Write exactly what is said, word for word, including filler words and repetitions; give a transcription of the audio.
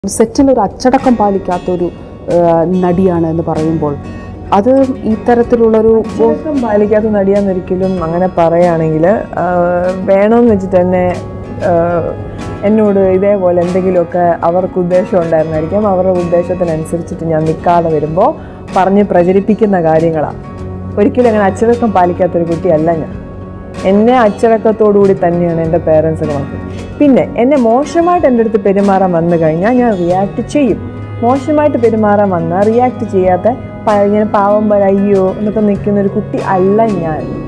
സെറ്റിലൊരു അച്ചടക്കം പാലിക്കാത്തൊരു നടിയാണ് എന്ന് പറയുമ്പോൾ അത് ഇത്തരത്തിലുള്ളൊരു അച്ചടക്കം പാലിക്കാത്ത നടിയാന്നൊരിക്കലും അങ്ങനെ പറയുകയാണെങ്കിൽ വേണമെന്ന് വെച്ചിട്ട് തന്നെ എന്നോട് ഇതേപോലെ എന്തെങ്കിലുമൊക്കെ അവർക്ക് ഉദ്ദേശം ഉണ്ടായിരുന്നായിരിക്കും. അവരുടെ ഉദ്ദേശത്തിനനുസരിച്ചിട്ട് ഞാൻ നിൽക്കാതെ വരുമ്പോൾ പറഞ്ഞ് പ്രചരിപ്പിക്കുന്ന കാര്യങ്ങളാണ്. ഒരിക്കലും അങ്ങനെ അച്ചടക്കം പാലിക്കാത്തൊരു കുട്ടിയല്ല ഞാൻ. എന്നെ അച്ചടക്കത്തോടുകൂടി തന്നെയാണ് എൻ്റെ പേരൻസ് നോക്കുന്നത്. പിന്നെ എന്നെ മോശമായിട്ട് എൻ്റെ അടുത്ത് പെരുമാറാൻ വന്നു കഴിഞ്ഞാൽ ഞാൻ റിയാക്ട് ചെയ്യും. മോശമായിട്ട് പെരുമാറാൻ വന്നാൽ റിയാക്ട് ചെയ്യാത്ത ഇങ്ങനെ പാവം പോലെ അയ്യോ എന്നൊക്കെ നിൽക്കുന്നൊരു കുട്ടി അല്ല ഞാൻ.